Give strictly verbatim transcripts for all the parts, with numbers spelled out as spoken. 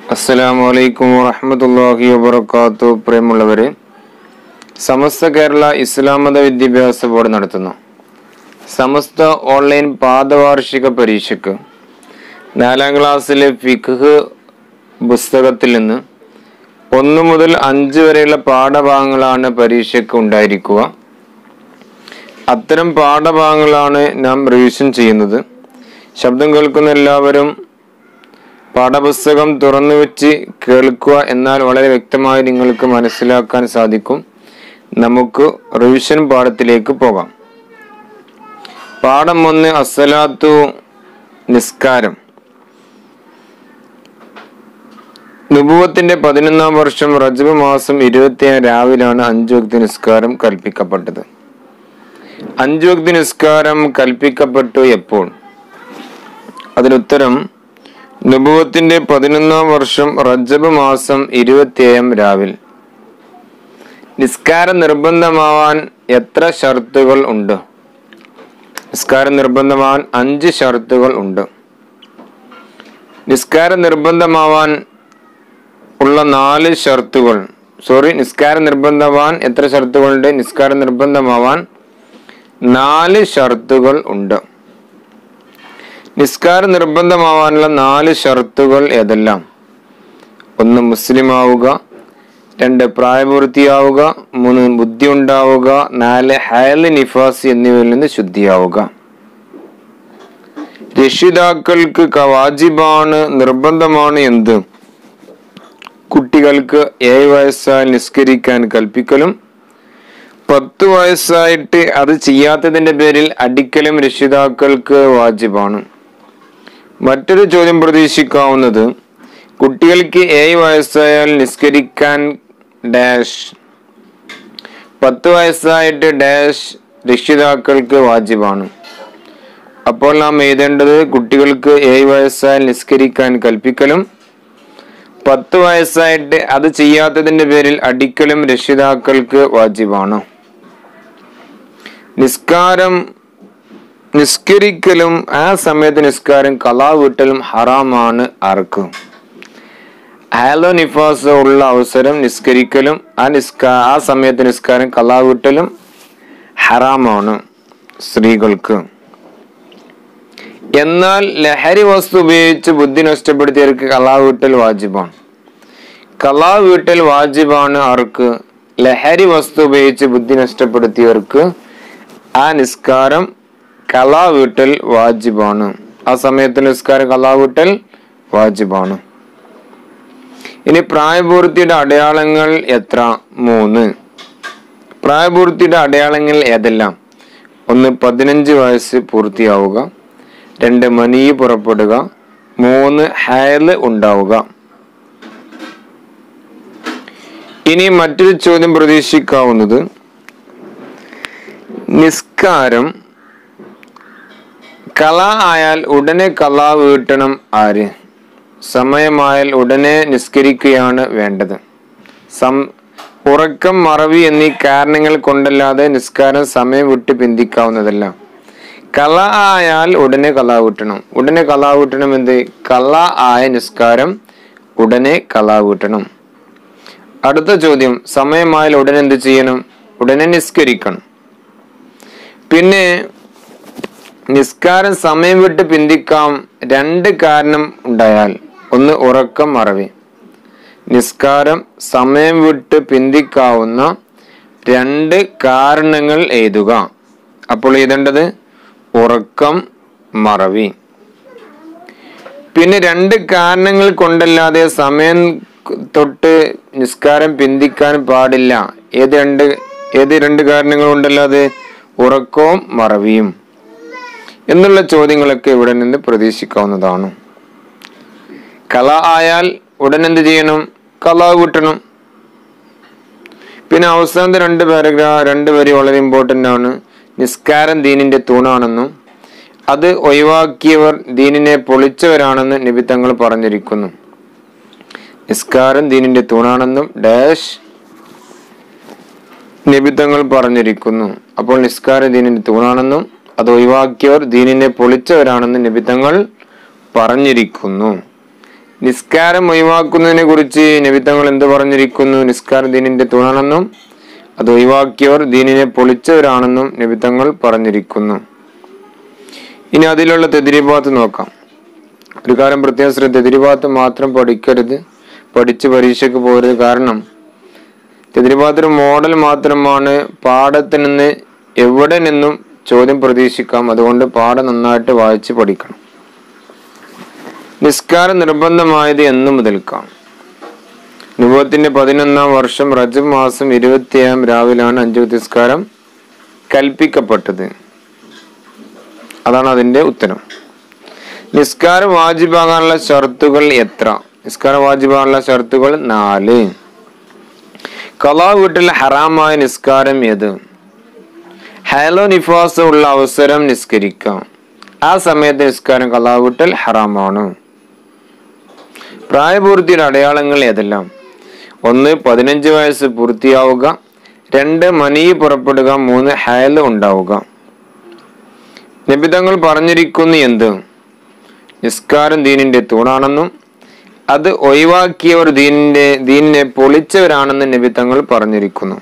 അസ്സലാമു അലൈക്കും വറഹ്മത്തുള്ളാഹി വബറകാതുഹു. പ്രിയമുള്ളവരെ, സമസ്ത കേരള ഇസ്ലാം മത വിദ്യാഭ്യാസ ബോർഡ് നടത്തുന്നു സമസ്ത ഓൺലൈൻ പാദവാർഷിക പരീക്ഷയ്ക്ക് നാലാം ക്ലാസ്സിലെ ഫിഖ് പുസ്തകത്തിൽ നിന്ന് ഒന്ന് മുതൽ അഞ്ച് വരെയുള്ള പാഠഭാഗങ്ങളാണ് പരീക്ഷയ്ക്ക് ഉണ്ടായിരിക്കുക. അത്തരം പാഠഭാഗങ്ങളാണ് നാം റിവിഷൻ ചെയ്യുന്നത്. ശബ്ദം കേൾക്കുന്ന എല്ലാവരും പാഠപുസ്തകം തുറന്നു വെച്ച് കേൾക്കുക, എന്നാൽ വളരെ വ്യക്തമായി നിങ്ങൾക്ക് മനസ്സിലാക്കാൻ സാധിക്കും. നമുക്ക് റിവിഷൻ പാഠത്തിലേക്ക് പോകാം. പാഠം ഒന്ന്, അസ്സലാത്തു നിസ്കാരം. നുബുവത്തിന്റെ പതിനൊന്നാം വർഷം റജബ് മാസം ഇരുപത്തിയേഴ് രാവിലാണ് അഞ്ചു വക്ത് നിസ്കാരം കൽപ്പിക്കപ്പെട്ടത്. അഞ്ചു വക്ത് നിസ്കാരം കൽപ്പിക്കപ്പെട്ടു എപ്പോൾ? അതിനുത്തരം, നുബുവത്തിന്റെ പതിനൊന്നാം വർഷം റജബ് മാസം ഇരുപത്തിയേഴാം രാവിൽ. നിസ്കാരം നിർബന്ധമാവാൻ എത്ര ഷർത്തുകൾ ഉണ്ട്? നിസ്കാരം നിർബന്ധമാവാൻ അഞ്ച് ഷർത്തുകൾ ഉണ്ട്. നിസ്കാരം നിർബന്ധമാവാൻ ഉള്ള നാല് ഷർത്തുകൾ സോറി നിസ്കാരം നിർബന്ധമാവാൻ എത്ര ഷർത്തുകളുണ്ട്? നിസ്കാരം നിർബന്ധമാവാൻ നാല് ഷർത്തുകൾ ഉണ്ട്. നിസ്കാരം നിർബന്ധമാവാനുള്ള നാല് ഷർത്തുകൾ ഏതെല്ലാം? ഒന്ന്, മുസ്ലിം ആവുക. രണ്ട്, പ്രായപൂർത്തിയാവുക. മൂന്ന്, ബുദ്ധി ഉണ്ടാവുക. നാല്, ഹൈല് നിഫാസ് എന്നിവയിൽ നിന്ന് ശുദ്ധിയാവുക. രക്ഷിതാക്കൾക്ക് വാജിബാണ്, നിർബന്ധമാണ് എന്ത്? കുട്ടികൾക്ക് ഏഴ് വയസ്സായി നിസ്കരിക്കാൻ കൽപ്പിക്കലും പത്ത് വയസ്സായിട്ട് അത് ചെയ്യാത്തതിന്റെ പേരിൽ അടിക്കലും രക്ഷിതാക്കൾക്ക് വാജിബാണ്. മറ്റൊരു ചോദ്യം പ്രതീക്ഷിക്കാവുന്നത്, കുട്ടികൾക്ക് ഏഴ് വയസ്സായാൽ നിസ്കരിക്കാൻ ഡാഷ്, പത്ത് വയസ്സായിട്ട് ഡാഷ് രക്ഷിതാക്കൾക്ക് വാജിബാണ്. അപ്പോൾ നാം എഴുതേണ്ടത്, കുട്ടികൾക്ക് ഏഴ് വയസ്സായാൽ നിസ്കരിക്കാൻ കൽപ്പിക്കലും പത്ത് വയസ്സായിട്ട് അത് ചെയ്യാത്തതിന്റെ പേരിൽ അടിക്കലും രക്ഷിതാക്കൾക്ക് വാജിബാണ്. നിസ്കാരം നിസ്കരിക്കലും ആ സമയത്ത് നിസ്കാരം ഖളാ വീട്ടലും ഹറാമാണ്. ആർക്ക്? ഹൈലോ നിഫാസ് ഉള്ള അവസരം നിസ്കരിക്കലും ആ നിസ്കാ ആ സമയത്ത് നിസ്കാരം ഖളാ വീട്ടലും ഹറാമാണ് സ്ത്രീകൾക്ക്. എന്നാൽ ലഹരി വസ്തു ഉപയോഗിച്ച് ബുദ്ധി നഷ്ടപ്പെടുത്തിയവർക്ക് ഖളാ വീട്ടൽ വാജിബാണ്. ഖളാ വീട്ടൽ വാജിബാണ്. ആർക്ക്? ലഹരി വസ്തു ഉപയോഗിച്ച് ബുദ്ധി നഷ്ടപ്പെടുത്തിയവർക്ക് ആ നിസ്കാരം ഖളാ വീട്ടൽ വാജിബാണ്. ആ സമയത്ത് നിസ്കാരം ഖളാ വീട്ടൽ വാജിബാണ്. ഇനി പ്രായപൂർത്തിയുടെ അടയാളങ്ങൾ എത്ര? മൂന്ന്. പ്രായപൂർത്തിയുടെ അടയാളങ്ങൾ ഏതെല്ലാം? ഒന്ന്, പതിനഞ്ച് വയസ്സ് പൂർത്തിയാവുക. രണ്ട്, മനി പുറപ്പെടുക. മൂന്ന്, ഹൈല് ഉണ്ടാവുക. ഇനി മറ്റൊരു ചോദ്യം പ്രതീക്ഷിക്കാവുന്നത്, നിസ്കാരം ഖളാ ആയാൽ ഉടനെ ഖളാ വീട്ടണം ആര്? സമയമായാൽ ഉടനെ നിസ്കരിക്കുകയാണ് വേണ്ടത്. സം ഉറക്കം, മറവി എന്നീ കാരണങ്ങൾ കൊണ്ടല്ലാതെ നിസ്കാരം സമയം വിട്ട് പിന്തിക്കാവുന്നതല്ല. ഖളാ ആയാൽ ഉടനെ ഖളാ വീട്ടണം. ഉടനെ ഖളാ വീട്ടണം എന്ത്? ഖളാ ആയ നിസ്കാരം ഉടനെ ഖളാ വീട്ടണം. അടുത്ത ചോദ്യം, സമയമായാൽ ഉടനെ എന്ത് ചെയ്യണം? ഉടനെ നിസ്കരിക്കണം. പിന്നെ നിസ്കാരം സമയം വിട്ട് പിന്തിക്കാം രണ്ട് കാരണം ഉണ്ടായാൽ. ഒന്ന്, ഉറക്കം, മറവി. നിസ്കാരം സമയം വിട്ട് പിന്തിക്കാവുന്ന രണ്ട് കാരണങ്ങൾ എഴുതുക. അപ്പോൾ എഴുതേണ്ടത് ഉറക്കം, മറവി. പിന്നെ രണ്ട് കാരണങ്ങൾ കൊണ്ടല്ലാതെ സമയം തൊട്ട് നിസ്കാരം പിന്തിക്കാൻ പാടില്ല. ഏത് രണ്ട് ഏത് രണ്ട് കാരണങ്ങൾ കൊണ്ടല്ലാതെ? ഉറക്കവും മറവിയും എന്നുള്ള ചോദ്യങ്ങളൊക്കെ ഇവിടെ നിന്ന് പ്രതീക്ഷിക്കാവുന്നതാണ്. ഖളാ ആയാൽ ഉടൻ എന്ത് ചെയ്യണം? ഖളാ വീട്ടണം. പിന്നെ അവസാനത്തെ രണ്ട് പാരഗ്രാഫ് രണ്ട് വരി വളരെ ഇമ്പോർട്ടൻ്റ് ആണ്. നിസ്കാരം ദീനിന്റെ തൂണാണെന്നും അത് ഒഴിവാക്കിയവർ ദീനിനെ പൊളിച്ചവരാണെന്ന് നബി തങ്ങൾ പറഞ്ഞിരിക്കുന്നു. നിസ്കാരം ദീനിന്റെ തൂണാണെന്നും ഡാഷ് നബി തങ്ങൾ പറഞ്ഞിരിക്കുന്നു. അപ്പോൾ നിസ്കാരം ദീനിന്റെ തൂണാണെന്നും അത് ഒഴിവാക്കിയവർ ദീനിനെ പൊളിച്ചവരാണെന്ന് നബി തങ്ങൾ പറഞ്ഞിരിക്കുന്നു. നിസ്കാരം ഒഴിവാക്കുന്നതിനെ കുറിച്ച് നബി തങ്ങൾ എന്ത് പറഞ്ഞിരിക്കുന്നു? നിസ്കാരം ദീനിന്റെ തൂണാണെന്നും അത് ഒഴിവാക്കിയവർ ദീനിനെ പൊളിച്ചവരാണെന്നും നബി തങ്ങൾ പറഞ്ഞിരിക്കുന്നു. ഇനി അതിലുള്ള തെദ്രീബാത്ത് നോക്കാം. ഒരു കാര്യം പ്രത്യേകം ശ്രദ്ധ, തെദ്രീബാത്ത് മാത്രം പഠിക്കരുത്, പഠിച്ച് പരീക്ഷയ്ക്ക് പോകരുത്. കാരണം തെദ്രീബാത്ത് ഒരു മോഡൽ മാത്രമാണ്, പാഠത്തിൽ നിന്ന് എവിടെ നിന്നും ചോദ്യം പ്രതീക്ഷിക്കാം. അതുകൊണ്ട് പാഠം നന്നായിട്ട് വായിച്ച് പഠിക്കണം. നിസ്കാരം നിർബന്ധമായത് എന്നു മുതൽക്കാണ്? നുബുവത്തിന്റെ പതിനൊന്നാം വർഷം റജബ് മാസം ഇരുപത്തിയേഴാം രാവിലാണ് അഞ്ചു നിസ്കാരം കൽപ്പിക്കപ്പെട്ടത്. അതാണ് അതിന്റെ ഉത്തരം. നിസ്കാരം വാജിബാകാനുള്ള ഷർത്തുകൾ എത്ര? നിസ്കാരം വാജിബാകാനുള്ള ഷർത്തുകൾ നാല്. ഖളാ വീട്ടിൽ ഹറാമായ നിസ്കാരം ഏത്? ഹൈലോ നിഫാസ് ഉള്ള അവസരം നിസ്കരിക്കാം. ആ സമയത്ത് നിസ്കാരം ഖളാ വീട്ടിൽ ഹറാമാണ്. പ്രായപൂർത്തിയുടെ അടയാളങ്ങൾ ഏതെല്ലാം? ഒന്ന്, പതിനഞ്ച് വയസ്സ് പൂർത്തിയാവുക. രണ്ട്, മനി പുറപ്പെടുക. മൂന്ന്, ഹൈൽ ഉണ്ടാവുക. നബി തങ്ങൾ പറഞ്ഞിരിക്കുന്നു എന്ത്? നിസ്കാരം ദീനിന്റെ തൂണാണെന്നും അത് ഒഴിവാക്കിയവർ ദീനിന്റെ ദീനിനെ പൊളിച്ചവരാണെന്നും നബി തങ്ങൾ പറഞ്ഞിരിക്കുന്നു.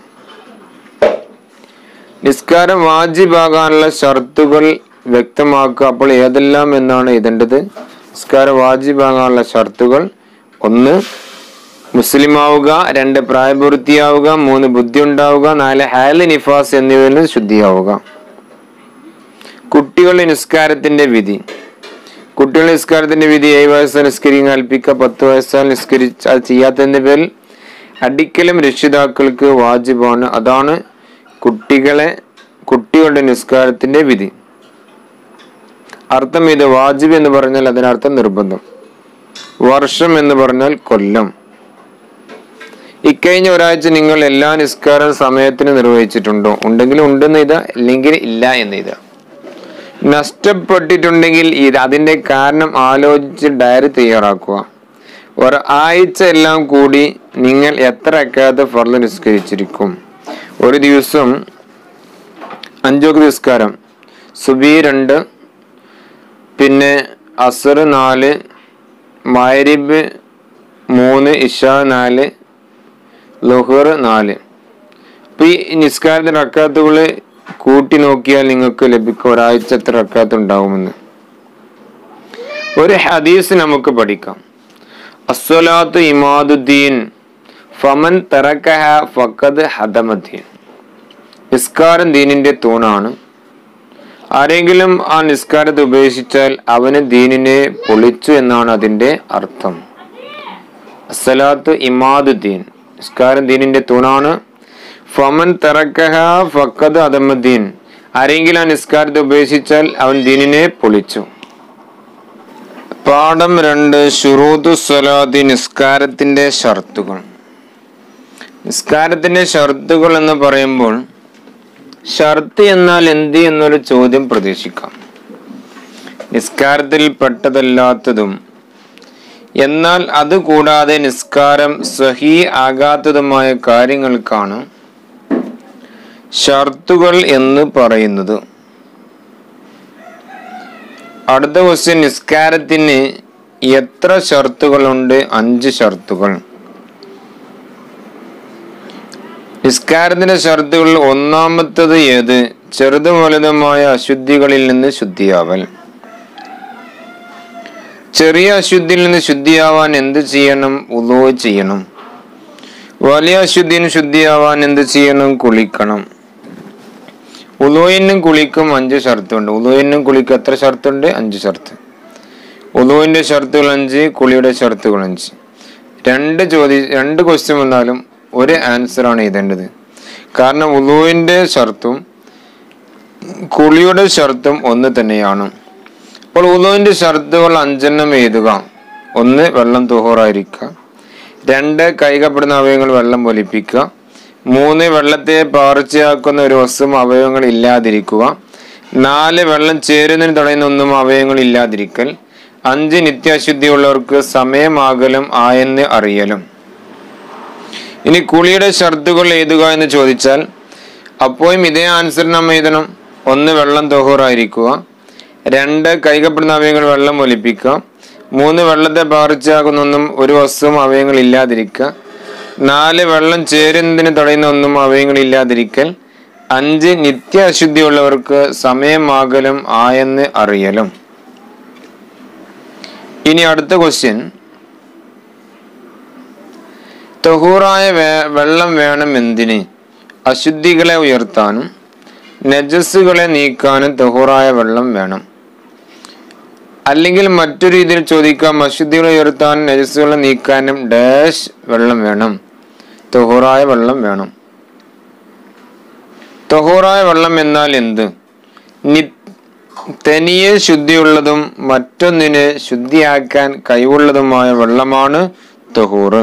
നിസ്കാരം വാജിബാകാനുള്ള ഷർത്തുകൾ വ്യക്തമാക്കുക. അപ്പോൾ ഏതെല്ലാം എന്നാണ് എഴുതേണ്ടത്? നിസ്കാരം വാജിബാകാനുള്ള ഷർത്തുകൾ: ഒന്ന്, മുസ്ലിം ആവുക. രണ്ട്, പ്രായപൂർത്തിയാവുക. മൂന്ന്, ബുദ്ധി ഉണ്ടാവുക. നാല്, ഹൈൽ നിഫാസ് എന്നിവയിൽ നിന്ന് ശുദ്ധിയാവുക. കുട്ടികളുടെ നിസ്കാരത്തിന്റെ വിധി. കുട്ടികളുടെ നിസ്കാരത്തിന്റെ വിധി: ഏഴ് വയസ്സാൽ നിസ്കരിക്കാൻ കൽപ്പിക്കുക. പത്ത് വയസ്സാൽ നിസ്കരിച്ച് അത് ചെയ്യാത്തതിന്റെ പേരിൽ അടിക്കലും രക്ഷിതാക്കൾക്ക് വാജിബാണ്. അതാണ് കുട്ടികളെ കുട്ടികളുടെ നിസ്കാരത്തിന്റെ വിധി. അർത്ഥം ഇത്: വാജിബ് എന്ന് പറഞ്ഞാൽ അതിനർത്ഥം നിർബന്ധം. വർഷം എന്ന് പറഞ്ഞാൽ കൊല്ലം. ഇക്കഴിഞ്ഞ ഒരാഴ്ച നിങ്ങൾ എല്ലാ നിസ്കാര സമയത്തിന് നിർവഹിച്ചിട്ടുണ്ടോ? ഉണ്ടെങ്കിൽ ഉണ്ടെന്ന് ഇതാ, ഇല്ലെങ്കിൽ ഇല്ല എന്ന് ഇതാ. നഷ്ടപ്പെട്ടിട്ടുണ്ടെങ്കിൽ ഇത് അതിന്റെ കാരണം ആലോചിച്ച് ഡയറി തയ്യാറാക്കുക. ഒരാഴ്ച എല്ലാം കൂടി നിങ്ങൾ എത്ര റക്അത്ത് ഫർള് നിസ്കരിച്ചിരിക്കും? ഒരു ദിവസം അഞ്ചു വക്ത് നിസ്കാരം: സുബഹി രണ്ട്, പിന്നെ അസ്ർ നാല്, മഗ്രിബ് മൂന്ന്, ഇശാ നാല്, ളുഹർ നാല്. അപ്പൊ ഈ നിസ്കാരത്തിന്റെ റക്അത്തുകൾ കൂട്ടി നോക്കിയാൽ നിങ്ങൾക്ക് ലഭിക്കും ഒരാഴ്ച എത്ര റക്അത്ത് ഉണ്ടാവുമെന്ന്. ഒരു ഹദീസ് നമുക്ക് പഠിക്കാം. അസ്സലാത്തു ഇമാദുദ്ദീൻ ഫമൻ തറക്കഹ ഫഖദ് ഹദമദ്ദീൻ. നിസ്കാരം ദീനിന്റെ തൂണാണ്. ആരെങ്കിലും ആ നിസ്കാരത്തെ ഉപേക്ഷിച്ചാൽ അവന് ദീനിനെ പൊളിച്ചു എന്നാണ് അതിന്റെ അർത്ഥം. അസ്സലാത്തു ഇമാദുദ്ദീൻ, നിസ്കാരം ദീനിന്റെ തൂണാണ്. ഫമൻ തറക്കഹ ഫഖദ് ഹദമദ്ദീൻ, ആരെങ്കിലും ആ നിസ്കാരത്തെ ഉപേക്ഷിച്ചാൽ അവൻ ദീനിനെ പൊളിച്ചു. പാഠം രണ്ട്, ശുറൂതു സ്വലാത്തി, നിസ്കാരത്തിന്റെ ഷർത്തുകൾ. നിസ്കാരത്തിന്റെ ഷർത്തുകൾ എന്ന് പറയുമ്പോൾ ഷർത്ത് എന്നാൽ എന്ത് എന്നൊരു ചോദ്യം പ്രതീക്ഷിക്കാം. നിസ്കാരത്തിൽ പെട്ടതല്ലാത്തതും എന്നാൽ അതുകൂടാതെ നിസ്കാരം സഹീ ആകാത്തതുമായ കാര്യങ്ങൾക്കാണ് ഷർത്തുകൾ എന്ന് പറയുന്നത്. അടുത്ത ക്വസ്റ്റ്യൻ: നിസ്കാരത്തിന് എത്ര ഷർത്തുകളുണ്ട്? അഞ്ച് ഷർത്തുകൾ. നിസ്കാരത്തിന്റെ ഷർത്തുകളിൽ ഒന്നാമത്തത് ഏത്? ചെറുതും വലുതുമായ അശുദ്ധികളിൽ നിന്ന് ശുദ്ധിയാവൽ. ചെറിയ അശുദ്ധിയിൽ നിന്ന് ശുദ്ധിയാവാൻ എന്ത് ചെയ്യണം? വുളൂ ചെയ്യണം. വലിയ അശുദ്ധിന് ശുദ്ധിയാവാൻ എന്ത് ചെയ്യണം? കുളിക്കണം. വുളൂവിനും കുളിക്കും അഞ്ച് ഷർത്തുണ്ട്. വുളൂവിനും കുളിക്കും എത്ര ഷർത്തുണ്ട്? അഞ്ച് ഷർത്ത്. വുളൂവിന്റെ ഷർത്തുകൾ അഞ്ച്, കുളിയുടെ ഷർത്തുകൾ അഞ്ച്. രണ്ട് ചോദ്യം രണ്ട് ക്വസ്റ്റ്യൻ വന്നാലും ഒരു ആൻസർ ആണ് എഴുതേണ്ടത്. കാരണം വുളൂവിന്റെ ഷർത്തും കുളിയുടെ ഷർത്തും ഒന്ന് തന്നെയാണ്. അപ്പോൾ വുളൂവിന്റെ ഷർത്തുകൾ അഞ്ചെണ്ണം എഴുതുക. ഒന്ന്, വെള്ളം തുഹൂറായിരിക്കുക. രണ്ട്, കൈകപ്പെടുന്ന അവയവങ്ങൾ വെള്ളം ഒലിപ്പിക്കുക. മൂന്ന്, വെള്ളത്തെ പാർച്ചയാക്കുന്ന ഒരു വസ്തുവും അവയവങ്ങൾ ഇല്ലാതിരിക്കുക. നാല്, വെള്ളം ചേരുന്നതിന് തടയുന്ന ഒന്നും അവയവങ്ങൾ ഇല്ലാതിരിക്കൽ. അഞ്ച്, നിത്യാശുദ്ധിയുള്ളവർക്ക് സമയമാകലും ആയെന്ന് അറിയലും. ഇനി കുളിയുടെ ഷർത്തുകൾ എഴുതുക എന്ന് ചോദിച്ചാൽ അപ്പോഴും ഇതേ ആൻസർ നമ്മൾ എഴുതണം. ഒന്ന്, വെള്ളം തുഹൂറായിരിക്കുക. രണ്ട്, കൈകപ്പെടുന്ന അവയവങ്ങൾ വെള്ളം ഒലിപ്പിക്കുക. മൂന്ന് വെള്ളത്തെ പകർച്ചയാകുന്ന ഒന്നും ഒരു വസ്തുവും അവയവങ്ങൾ ഇല്ലാതിരിക്കുക. നാല് വെള്ളം ചേരുന്നതിന് തടയുന്ന ഒന്നും അവയവങ്ങൾ ഇല്ലാതിരിക്കൽ. അഞ്ച് നിത്യ അശുദ്ധിയുള്ളവർക്ക് സമയമാകലും ആയെന്ന് അറിയലും. ഇനി അടുത്ത ക്വസ്റ്റ്യൻ, തഹൂറായ വെള്ളം വേണം എന്തിന്? അശുദ്ധികളെ ഉയർത്താനും നജസ്സുകളെ നീക്കാനും തഹൂറായ വെള്ളം വേണം. അല്ലെങ്കിൽ മറ്റൊരു രീതിയിൽ ചോദിക്കാം, അശുദ്ധികളെ ഉയർത്താനും നജസ്സുകളെ നീക്കാനും ഡാഷ് വെള്ളം വേണം, തഹൂറായ വെള്ളം വേണം. തഹൂറായ വെള്ളം എന്നാൽ എന്ത്? നി തനിയെ ശുദ്ധിയുള്ളതും മറ്റൊന്നിനെ ശുദ്ധിയാക്കാൻ കഴിവുള്ളതുമായ വെള്ളമാണ് തഹൂറ്.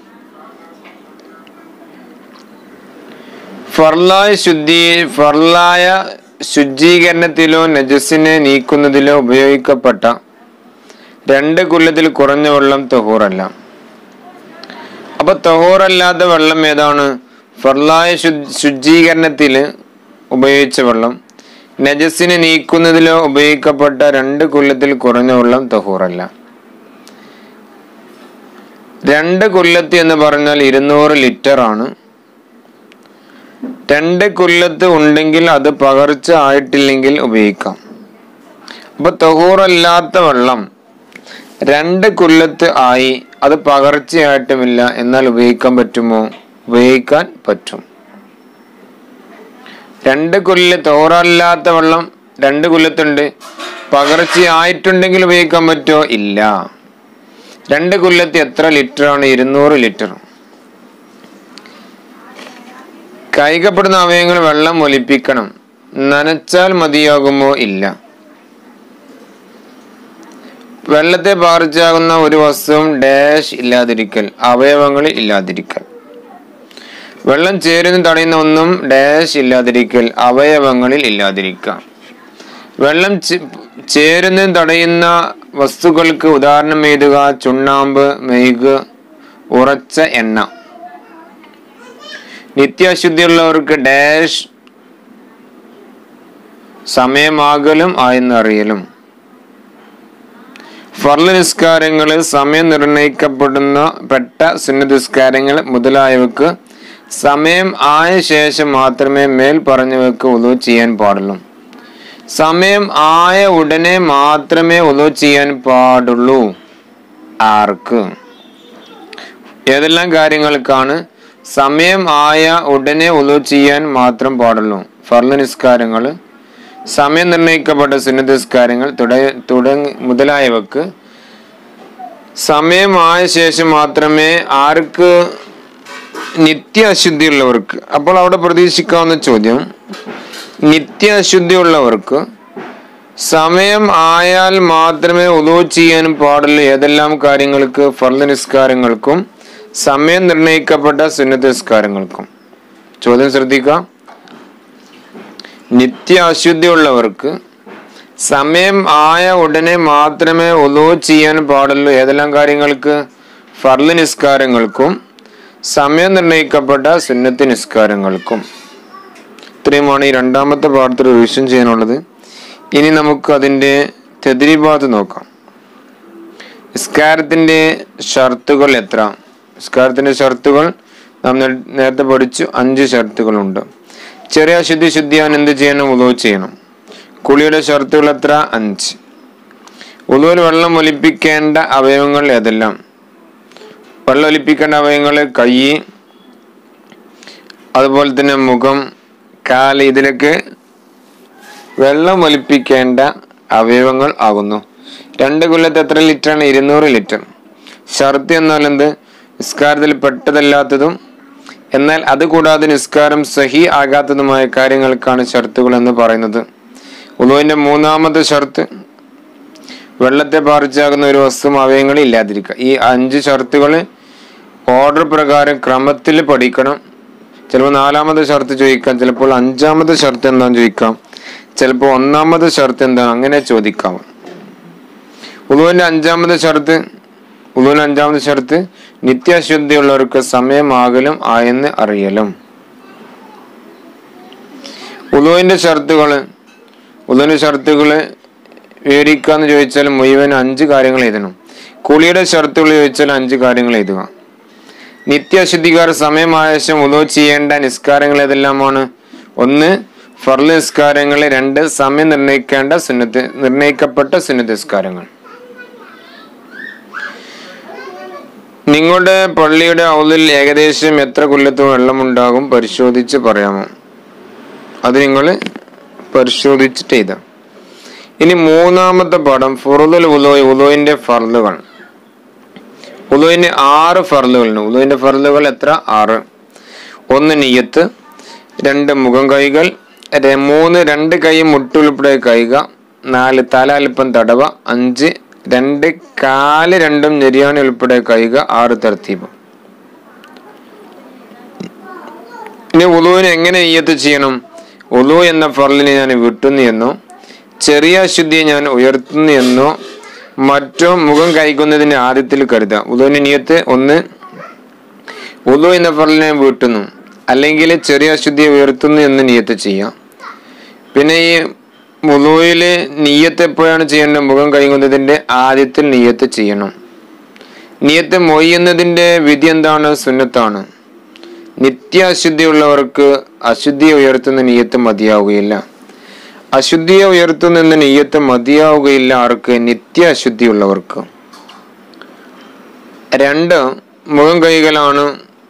ഫർലായ ശുദ്ധി ഫർലായ ശുചീകരണത്തിലോ നജസ്സിനെ നീക്കുന്നതിലോ ഉപയോഗിക്കപ്പെട്ട രണ്ട് കുല്ലത്തിൽ കുറഞ്ഞ വെള്ളം തഹൂറല്ല. അപ്പൊ തഹൂറല്ലാത്ത വെള്ളം ഏതാണ്? ഫർലായ ശുചീകരണത്തിൽ ഉപയോഗിച്ച വെള്ളം, നജസ്സിനെ നീക്കുന്നതിലോ ഉപയോഗിക്കപ്പെട്ട രണ്ട് കുല്ലത്തിൽ കുറഞ്ഞ വെള്ളം തഹൂറല്ല. രണ്ട് കുല്ലത്ത് എന്ന് പറഞ്ഞാൽ ഇരുന്നൂറ് ലിറ്റർ ആണ്. രണ്ട് കുല്ലത്ത് ഉണ്ടെങ്കിൽ അത് പകർച്ച ആയിട്ടില്ലെങ്കിൽ ഉപയോഗിക്കാം. അപ്പൊ തഹൂറല്ലാത്ത വെള്ളം രണ്ട് കുല്ലത്ത് ആയി, അത് പകർച്ചയായിട്ടുമില്ല, എന്നാൽ ഉപയോഗിക്കാൻ പറ്റുമോ? ഉപയോഗിക്കാൻ പറ്റും. രണ്ട് കുല്ല തഹൂറല്ലാത്ത വെള്ളം രണ്ട് കുല്ലത്തുണ്ട്, പകർച്ചയായിട്ടുണ്ടെങ്കിൽ ഉപയോഗിക്കാൻ പറ്റുമോ? ഇല്ല. രണ്ട് കുല്ലത്ത് എത്ര ലിറ്റർ ആണ്? ഇരുന്നൂറ് ലിറ്റർ. കൈകപ്പെടുന്ന അവയവങ്ങൾ വെള്ളം ഒലിപ്പിക്കണം, നനച്ചാൽ മതിയാകുമോ? ഇല്ല. വെള്ളത്തെ പകർച്ചയാകുന്ന ഒരു വസ്തുവും ഡാഷ് ഇല്ലാതിരിക്കൽ, അവയവങ്ങളിൽ ഇല്ലാതിരിക്കൽ. വെള്ളം ചേരുന്ന തടയുന്ന ഒന്നും ഡാഷ് ഇല്ലാതിരിക്കൽ, അവയവങ്ങളിൽ ഇല്ലാതിരിക്കാം. വെള്ളം ചേരുന്നതും തടയുന്ന വസ്തുക്കൾക്ക് ഉദാഹരണം എഴുതുക. ചുണ്ണാമ്പ്, മെഴുക്, ഉറച്ച എണ്ണ. നിത്യാശുദ്ധിയുള്ളവർക്ക് ഡാഷ് സമയമാകലും ആയെന്ന് അറിയലും. ഫർള് നിസ്കാരങ്ങൾ, സമയം നിർണയിക്കപ്പെടുന്ന പെട്ട സുന്നത്ത് നിസ്കാരങ്ങൾ മുതലായവക്ക് സമയം ആയ ശേഷം മാത്രമേ മേൽ പറഞ്ഞവർക്ക് ഉളൂ ചെയ്യാൻ പാടുള്ളൂ. സമയം ആയ ഉടനെ മാത്രമേ ഉളൂ ചെയ്യാൻ പാടുള്ളൂ. ആർക്ക്? ഏതെല്ലാം കാര്യങ്ങൾക്കാണ് സമയം ആയ ഉടനെ ഉളൂ ചെയ്യാൻ മാത്രം പാടുള്ളൂ? ഫർള് നിസ്കാരങ്ങൾ, സമയം നിർണയിക്കപ്പെട്ട സുന്നത്ത് നിസ്കാരങ്ങൾ തുടങ്ങി മുതലായവക്ക് സമയം ആയ ശേഷം മാത്രമേ. ആർക്ക്? നിത്യ അശുദ്ധിയുള്ളവർക്ക്. അപ്പോൾ അവിടെ പ്രതീക്ഷിക്കാവുന്ന ചോദ്യം, നിത്യ അശുദ്ധിയുള്ളവർക്ക് സമയം ആയാൽ മാത്രമേ ഉളൂ ചെയ്യാൻ പാടുള്ളൂ ഏതെല്ലാം കാര്യങ്ങൾക്ക്? ഫർള് നിസ്കാരങ്ങൾക്കും സമയം നിർണയിക്കപ്പെട്ട സുന്നത്ത് നിസ്കാരങ്ങൾക്കും. ചോദ്യം ശ്രദ്ധിക്കുക. നിത്യ അശുദ്ധിയുള്ളവർക്ക് സമയം ആയ ഉടനെ മാത്രമേ ഉളൂ ചെയ്യാൻ പാടുള്ളൂ ഏതെല്ലാം കാര്യങ്ങൾക്ക്? ഫർള് നിസ്കാരങ്ങൾക്കും സമയം നിർണയിക്കപ്പെട്ട സുന്നത്ത് നിസ്കാരങ്ങൾക്കും. ഇത്രയുമാണ് ഈ രണ്ടാമത്തെ പാഠത്തിൽ റിവിഷൻ ചെയ്യാനുള്ളത്. ഇനി നമുക്ക് അതിൻ്റെ തദ്രീബാത്ത് നോക്കാം. നിസ്കാരത്തിന്റെ ഷർത്തുകൾ എത്ര? നിസ്കാരത്തിന്റെ ഷർത്തുകൾ നാം നേരത്തെ പഠിച്ചു. അഞ്ച് ഷർത്തുകളുണ്ട്. ചെറിയ അശുദ്ധി ശുദ്ധിയാൻ എന്ത് ചെയ്യണം? ഉളൂ ചെയ്യണം. കുളിയുടെ ഷർത്തുകൾ എത്ര? അഞ്ച്. ഉളൂവിൽ വെള്ളം ഒലിപ്പിക്കേണ്ട അവയവങ്ങൾ ഏതെല്ലാം? വെള്ളം ഒലിപ്പിക്കേണ്ട അവയവങ്ങൾ കൈ, അതുപോലെ തന്നെ മുഖം, കാല്, ഇതിലൊക്കെ വെള്ളം ഒലിപ്പിക്കേണ്ട അവയവങ്ങൾ ആകുന്നു. രണ്ട് കൊല്ലത്ത് എത്ര ലിറ്ററാണ്? ഇരുന്നൂറ് ലിറ്റർ. ഷർത്ത് എന്നാൽ എന്ത്? നിസ്കാരത്തിൽ പെട്ടതല്ലാത്തതും എന്നാൽ അതുകൂടാതെ നിസ്കാരം സഹി ആകാത്തതുമായ കാര്യങ്ങൾക്കാണ് ഷർത്തുകൾ എന്ന് പറയുന്നത്. ഉളൂവിന്റെ മൂന്നാമത്തെ ഷർത്ത് വെള്ളത്തെ പാർച്ചാകുന്ന ഒരു വസ്തു അവയവങ്ങളിൽ ഇല്ലാതിരിക്കുക. ഈ അഞ്ച് ഷർത്തുകൾ ഓർഡർ പ്രകാരം ക്രമത്തിൽ പഠിക്കണം. ചിലപ്പോൾ നാലാമത്തെ ഷർത്ത് ചോദിക്കാം, ചിലപ്പോൾ അഞ്ചാമത്തെ ഷർത്ത് എന്താണെന്ന് ചോദിക്കാം, ചിലപ്പോൾ ഒന്നാമത്തെ ഷർത്ത് എന്താണ്, അങ്ങനെ ചോദിക്കാം. ഉളൂവിന്റെ അഞ്ചാമത്തെ ഷർത്ത് ഉളൂവിന്റെ അഞ്ചാമത്തെ ഷർത്ത് നിത്യാശുദ്ധിയുള്ളവർക്ക് സമയമാകലും ആയെന്ന് അറിയലും. ഉളൂവിന്റെ ഷർത്തുകള് ഉളൂവിന്റെ ഷർത്തുകള് വിവരിക്കാന്ന് ചോദിച്ചാൽ മുഴുവൻ അഞ്ച് കാര്യങ്ങൾ എഴുതണം. കുളിയുടെ ഷർത്തുകൾ ചോദിച്ചാൽ അഞ്ച് കാര്യങ്ങൾ എഴുതുക. നിത്യ അശുദ്ധിക്കാർ സമയമായ ശേഷം വുളൂ ചെയ്യേണ്ട നിസ്കാരങ്ങൾ ഏതെല്ലാമാണ്? ഒന്ന് ഫർള് നിസ്കാരങ്ങൾ, രണ്ട് സമയം നിർണയിക്കേണ്ട സുന്നത്ത് നിർണയിക്കപ്പെട്ട സുന്നത്ത് നിസ്കാരങ്ങൾ. നിങ്ങളുടെ പള്ളിയുടെ ഔലിൽ ഏകദേശം എത്ര കൊല്ലത്ത് വെള്ളമുണ്ടാകും പരിശോധിച്ച് പറയാമോ? അത് നിങ്ങൾ പരിശോധിച്ചിട്ട് എഴുതാം. ഇനി മൂന്നാമത്തെ പാഠം ഫുറുദുൽ വുളൂഇ, വുളൂഇന്റെ ഫർളുകൾ. വുളൂഇന് ആറ് ഫർളുകളുണ്ട്. വുളൂഇന്റെ ഫർളുകൾ എത്ര? ആറ്. ഒന്ന് നിയ്യത്ത്, രണ്ട് മുഖം കൈകൾ, മൂന്ന് രണ്ട് കൈ മുട്ടുൾപ്പെടെ കൈക, നാല് തല അല്പം തടവ, അഞ്ച് രണ്ട് കാല് രണ്ടും നെരിയാണി ഉൾപ്പെടെ കൈക, ആറ് തർത്തീബ്. ഇനി വുളൂഇന് എങ്ങനെ നിയ്യത്ത് ചെയ്യണം? വുളൂ എന്ന ഫർളിനെ ഞാൻ വിട്ടുന്നു എന്നോ ചെറിയ അശുദ്ധിയെ ഞാൻ ഉയർത്തുന്നു എന്നോ മറ്റോ മുഖം കഴിക്കുന്നതിന് ആദ്യത്തിൽ കരുതാം. വുളൂഇന് നിയ്യത്ത് ഒന്ന് വുളൂ എന്ന ഫർളിനെ വീട്ടുന്നു അല്ലെങ്കിൽ ചെറിയ അശുദ്ധിയെ ഉയർത്തുന്നു എന്ന് നിയ്യത്ത് ചെയ്യാം. പിന്നെ ഈ വുളൂയില് നിയ്യത്ത് എപ്പോഴാണ് ചെയ്യേണ്ടത്? മുഖം കഴുകുന്നതിന്റെ ആദ്യത്തിൽ നിയ്യത്ത് ചെയ്യണം. നിയ്യത്ത് മൊയ്യുന്നതിന്റെ വിധി എന്താണ്? സുന്നത്താണ്. നിത്യ അശുദ്ധിയുള്ളവർക്ക് അശുദ്ധിയെ ഉയർത്തുന്ന നിയ്യത്ത് മതിയാവുകയില്ല. അശുദ്ധിയെ ഉയർത്തുന്ന നിയ്യത്ത് മതിയാവുകയില്ല ആർക്ക്? നിത്യ അശുദ്ധിയുള്ളവർക്ക്. രണ്ട് മുഖം കൈകളാണ്.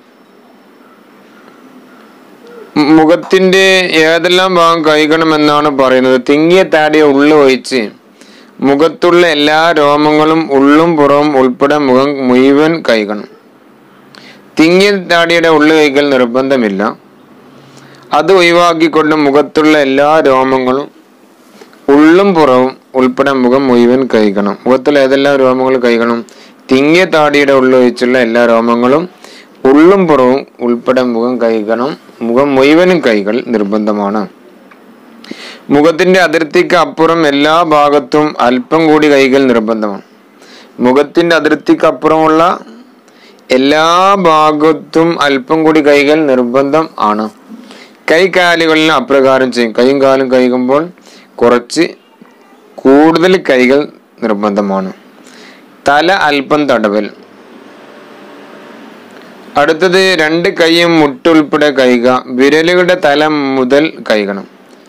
മുഖത്തിന്റെ ഏതെല്ലാം ഭാഗം കഴുകണമെന്നാണ് പറയുന്നത്? തിങ്ങിയ താടിയെ ഉള്ളു ഒഴിച്ച് മുഖത്തുള്ള എല്ലാ രോമങ്ങളും ഉള്ളും പുറവും ഉൾപ്പെടെ മുഖം മുഴുവൻ കഴുകണം. തിങ്ങിയ താടിയുടെ ഉള്ളു കൈകൾ നിർബന്ധമില്ല. അത് ഒഴിവാക്കിക്കൊണ്ട് മുഖത്തുള്ള എല്ലാ രോമങ്ങളും ഉള്ളും പുറവും ഉൾപ്പെടെ മുഖം മുഴുവൻ കഴുകണം. മുഖത്തുള്ള ഏതെല്ലാം രോമങ്ങൾ കഴുകണം? തിങ്ങിയ താടിയുടെ ഉള്ളു ഒഴിച്ചുള്ള എല്ലാ രോമങ്ങളും ഉള്ളും പുറവും ഉൾപ്പെടെ മുഖം കഴുകണം. മുഖം മുഴുവനും കൈകൾ നിർബന്ധമാണ്. മുഖത്തിന്റെ അതിർത്തിക്ക് അപ്പുറം എല്ലാ ഭാഗത്തും അല്പം കൂടി കൈകൾ നിർബന്ധമാണ്. മുഖത്തിന്റെ അതിർത്തിക്ക് അപ്പുറമുള്ള എല്ലാ ഭാഗത്തും അല്പം കൂടി കൈകൾ നിർബന്ധം ആണ്. കൈ കാലുകളിൽ അപ്രകാരം ചെയ്യും. കൈയും കാലും കഴുകുമ്പോൾ കുറച്ച് കൂടുതൽ കൈകൾ നിർബന്ധമാണ്. തല അല്പം തടവൽ. അടുത്തത് രണ്ട് കൈയും മുട്ടുൾപ്പെടെ കഴുക. വിരലുകളുടെ തല മുതൽ കഴുകണം.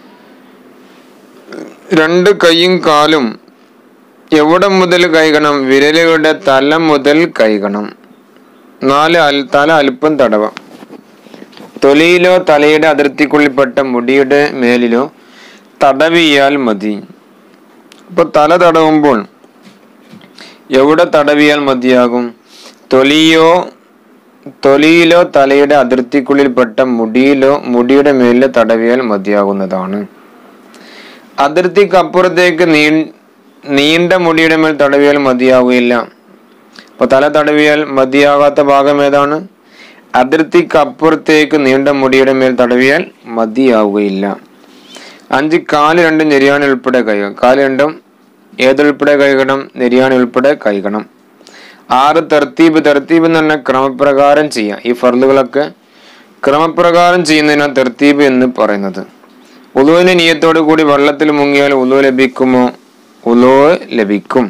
രണ്ട് കൈയും കാലും എവിടെ മുതൽ കഴുകണം? വിരലുകളുടെ തല മുതൽ കഴുകണം. നാല് അൽ തല അല്പം തടവ. തൊലിയിലോ തലയുടെ അതിർത്തിക്കുള്ളിൽപ്പെട്ട മുടിയുടെ മേലിലോ തടവിയാൽ മതി. ഇപ്പൊ തല തടവുമ്പോൾ എവിടെ തടവിയാൽ മതിയാകും? തൊലിയോ തൊലിയിലോ തലയുടെ അതിർത്തിക്കുള്ളിൽപ്പെട്ട മുടിയിലോ മുടിയുടെ മേലിലോ തടവിയാൽ മതിയാകുന്നതാണ്. അതിർത്തിക്ക് അപ്പുറത്തേക്ക് നീ നീണ്ട മുടിയുടെ മേൽ തടവിയാൽ മതിയാവുകയില്ല. അപ്പൊ തല തടവിയാൽ മതിയാകാത്ത ഭാഗം ഏതാണ്? അതിർത്തിക്ക് അപ്പുറത്തേക്ക് നീണ്ട മുടിയുടെ മേൽ തടവിയാൽ മതിയാവുകയില്ല. അഞ്ച് കാല് രണ്ടും നെരിയാണി ഉൾപ്പെടെ കഴുകണം. കാല് രണ്ടും ഏതുൾപ്പെടെ കഴുകണം? നെരിയാണി ഉൾപ്പെടെ കഴുകണം. ആറ് തർത്തീബ്. തർത്തീബ് എന്ന് പറഞ്ഞാൽ ക്രമപ്രകാരം ചെയ്യാം. ഈ ഫർളുകളൊക്കെ ക്രമപ്രകാരം ചെയ്യുന്നതിനാണ് തർത്തീബ് എന്ന് പറയുന്നത്. വുളൂഇന്റെ നിയ്യത്തോടു കൂടി വെള്ളത്തിൽ മുങ്ങിയാൽ വുളൂ ലഭിക്കുമോ? വുളൂ ലഭിക്കും.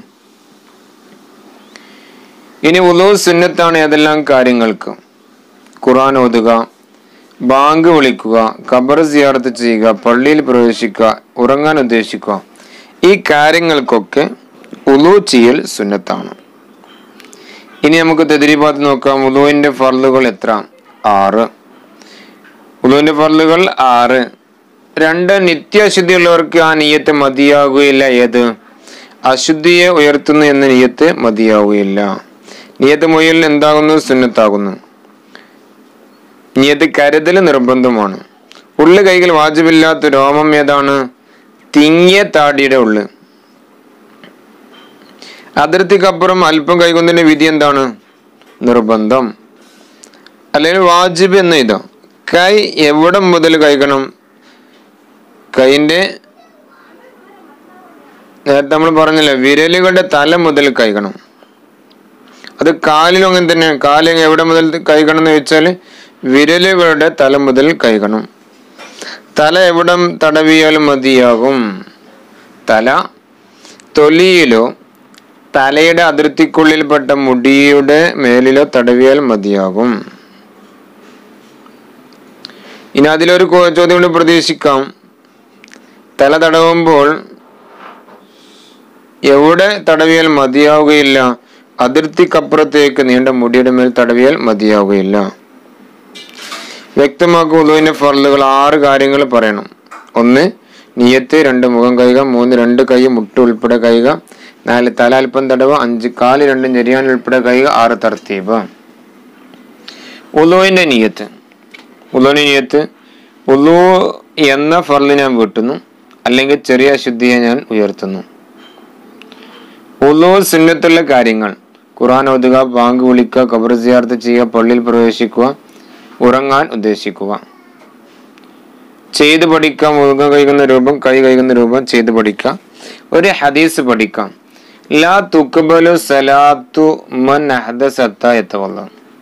ഇനി വുളൂ സുന്നത്താണ് ഏതെല്ലാം കാര്യങ്ങൾക്ക്? ഖുർആൻ ഓതുക, ബാങ്ക് വിളിക്കുക, ഖബർ സിയാറത്ത് ചെയ്യുക, പള്ളിയിൽ പ്രവേശിക്കുക, ഉറങ്ങാൻ ഉദ്ദേശിക്കുക. ഈ കാര്യങ്ങൾക്കൊക്കെ വുളൂ ചെയ്യൽ സുന്നത്താണ്. ഇനി നമുക്ക് തദ്രീബാത്ത് നോക്കാം. വുളൂഇന്റെ ഫർളുകൾ എത്ര? ആറ്. വുളൂഇന്റെ ഫർളുകൾ ആറ്. രണ്ട് നിത്യ അശുദ്ധിയുള്ളവർക്ക് ആ നിയ്യത്ത് മതിയാകുകയില്ല. ഏത്? അശുദ്ധിയെ ഉയർത്തുന്നു എന്ന നിയ്യത്ത് മതിയാവുകയില്ല. നിയ്യത്ത് മുയൽ എന്താകുന്നു? സുന്നത്താകുന്നു. നിയ്യത്ത് കരുതൽ നിർബന്ധമാണ്. ഉള്ളു കൈകൾ വാജിബില്ലാത്ത രോമം ഏതാണ്? തിങ്ങിയ താടിയുടെ ഉള്ളു. അതിർത്തിക്കപ്പുറം അല്പം കൈകൊണ്ടതിന്റെ വിധി എന്താണ്? നിർബന്ധം അല്ലെങ്കിൽ വാജിബ് എന്ന് ഇതാ. കൈ എവിടെ മുതൽ കഴുകണം? കൈന്റെ നേരത്തെ നമ്മൾ പറഞ്ഞില്ലേ, വിരലുകളുടെ തല മുതൽ കഴുകണം. അത് കാലിലും അങ്ങനെ തന്നെയാണ്. കാല് എവിടെ മുതൽ കഴുകണം എന്ന് വെച്ചാൽ വിരലുകളുടെ തല മുതൽ കഴുകണം. തല എവിടം തടവിയാൽ മതിയാകും? തല തൊലിയിലോ തലയുടെ അതിർത്തിക്കുള്ളിൽപ്പെട്ട മുടിയുടെ മേലിലോ തടവിയാൽ മതിയാകും. ഇനി അതിലൊരു ചോദ്യം കൊണ്ട് പ്രതീക്ഷിക്കാം. തല തടവുമ്പോൾ എവിടെ തടവിയാൽ മതിയാവുകയില്ല? അതിർത്തിക്കപ്പുറത്തേക്ക് നീണ്ട മുടിയുടെ മേൽ തടവിയാൽ മതിയാവുകയില്ല. വ്യക്തമാക്കുക. വുളുവിന്റെ ഫർളുകൾ ആറ് കാര്യങ്ങൾ പറയണം. ഒന്ന് നിയത്ത്, രണ്ട് മുഖം കഴുക, മൂന്ന് രണ്ട് കൈ മുട്ട് ഉൾപ്പെടെ കഴുക, നാല് തല അല്പം തടവ്, അഞ്ച് കാല് രണ്ടും ഞെരിയാൻ ഉൾപ്പെടെ കഴുക, ആറ് തർത്തീബ്. വുളുവിന്റെ നിയത്ത്. വുളുവിന്റെ നിയത്ത് വുളു എന്ന ഫർള് ഞാൻ വീട്ടുന്നു, അല്ലെങ്കിൽ ചെറിയ അശുദ്ധിയെ ഞാൻ ഉയർത്തുന്നു. വുളു സുന്നത്തുള്ള കാര്യങ്ങൾ: ഖുർആൻ ഓതുക, ബാങ്ക് വിളിക്കുക, ഖബർ സിയാറത്ത് ചെയ്യുക, പള്ളിയിൽ പ്രവേശിക്കുക, ഉറങ്ങാൻ ഉദ്ദേശിക്കുക. ചെയ്ത് പഠിക്കാം. മുഖം കഴുകുന്ന രൂപം, കൈ കഴുകുന്ന രൂപം ചെയ്ത് പഠിക്കാം. ഒരു ഹദീസ് പഠിക്കാം. ലാ തുഖ്ബലു സലാത്തു മൻ അഹ്ദസ ഹത്താ യതവല്ല.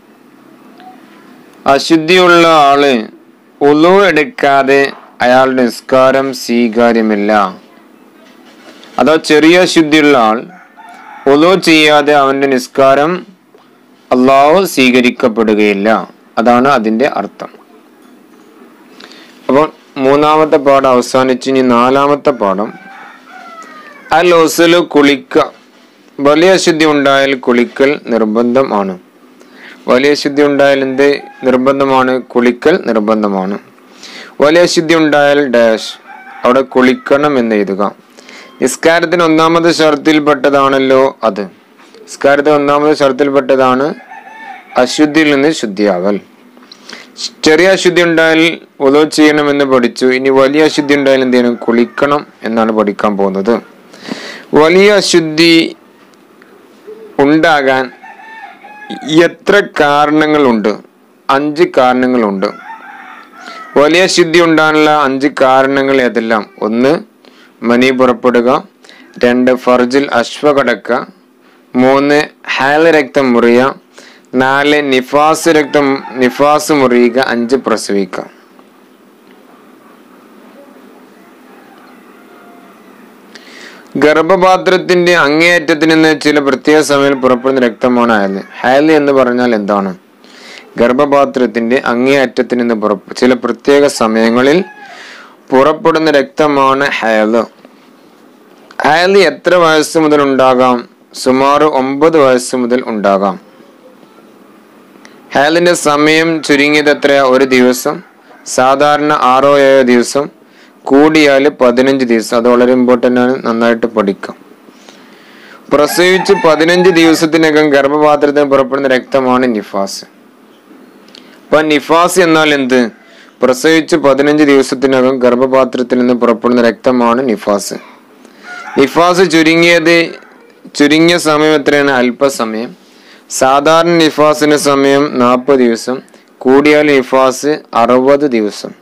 അശുദ്ധിയുള്ള ആള് വുളു എടുക്കാതെ അയാളുടെ നിസ്കാരം സ്വീകാര്യമല്ല. അതോ ചെറിയ അശുദ്ധിയുള്ള ആൾ വുളു ചെയ്യാതെ അവന്റെ നിസ്കാരം അല്ലാഹു സ്വീകരിക്കപ്പെടുകയില്ല. അതാണ് അതിന്റെ അർത്ഥം. അപ്പോൾ മൂന്നാമത്തെ പാഠം അവസാനിച്ച് ഇനി നാലാമത്തെ പാഠം അൽ ഉസ്ലു, കുളിക്ക. വലിയ അശുദ്ധി ഉണ്ടായാൽ കുളിക്കൽ നിർബന്ധം ആണ്. വലിയ അശുദ്ധി ഉണ്ടായാൽ എന്ത് നിർബന്ധമാണ്? കുളിക്കൽ നിർബന്ധമാണ്. വലിയ അശുദ്ധി ഉണ്ടായാൽ ഡാഷ്, അവിടെ കുളിക്കണം എന്ന് എഴുതുക. നിസ്കാരത്തിന് ഒന്നാമത് ഷർത്തിൽപ്പെട്ടതാണല്ലോ അത്. നിസ്കാരത്തിന് ഒന്നാമത് ഷർത്തിൽപ്പെട്ടതാണ് അശുദ്ധിയിൽ നിന്ന് ശുദ്ധിയാവൽ. ചെറിയ അശുദ്ധി ഉണ്ടായാൽ വുളു ചെയ്യണമെന്ന് പഠിച്ചു. ഇനി വലിയ അശുദ്ധി ഉണ്ടായാൽ എന്ത് ചെയ്യണം? കുളിക്കണം എന്നാണ് പഠിക്കാൻ പോകുന്നത്. വലിയ അശുദ്ധി ഉണ്ടാകാൻ എത്ര കാരണങ്ങളുണ്ട്? അഞ്ച് കാരണങ്ങളുണ്ട്. വലിയ അശുദ്ധി ഉണ്ടാകാനുള്ള അഞ്ച് കാരണങ്ങൾ ഏതെല്ലാം? ഒന്ന് മനി പുറപ്പെടുക, രണ്ട് ഫർജിൽ അശ്വ കടക്കുക, മൂന്ന് ഹൈൽ രക്തം മുറിയുക, നാല് നിഫാസ് രക്തം നിഫാസ് മുറിയുക, അഞ്ച് പ്രസവിക്കുക. ഗർഭപാത്രത്തിന്റെ അങ്ങേയറ്റത്തിൽ നിന്ന് ചില പ്രത്യേക സമയം പുറപ്പെടുന്ന രക്തമാണ് ഹൈൽ. ഹൈൽ എന്ന് പറഞ്ഞാൽ എന്താണ്? ഗർഭപാത്രത്തിന്റെ അങ്ങേയറ്റത്തിൽ നിന്ന് പുറപ്പെ ചില പ്രത്യേക സമയങ്ങളിൽ പുറപ്പെടുന്ന രക്തമാണ് ഹൈൽ. ഹൈൽ എത്ര വയസ്സ് മുതൽ ഉണ്ടാകാം? സുമാർ ഒമ്പത് വയസ്സ് മുതൽ ഉണ്ടാകാം. ഹൈലിന്റെ സമയം ചുരുങ്ങിയത് എത്രയാ? ഒരു ദിവസം. സാധാരണ ആറോ ഏഴോ ദിവസം, കൂടിയാൽ പതിനഞ്ച് ദിവസം. അത് വളരെ ഇമ്പോർട്ടൻ്റ് ആണ്, നന്നായിട്ട് പഠിക്കാം. പ്രസവിച്ച് പതിനഞ്ച് ദിവസത്തിനകം ഗർഭപാത്രത്തിന് പുറപ്പെടുന്ന രക്തമാണ് നിഫാസ്. അപ്പൊ നിഫാസ് എന്നാൽ എന്ത്? പ്രസവിച്ച് പതിനഞ്ച് ദിവസത്തിനകം ഗർഭപാത്രത്തിൽ നിന്ന് പുറപ്പെടുന്ന രക്തമാണ് നിഫാസ്. നിഫാസ് ചുരുങ്ങിയത് ചുരുങ്ങിയ സമയം എത്രയാണ്? അല്പസമയം. സാധാരണ നിഫാസിന്റെ സമയം നാൽപ്പത് ദിവസം, കൂടിയാൽ നിഫാസ് അറുപത് ദിവസം.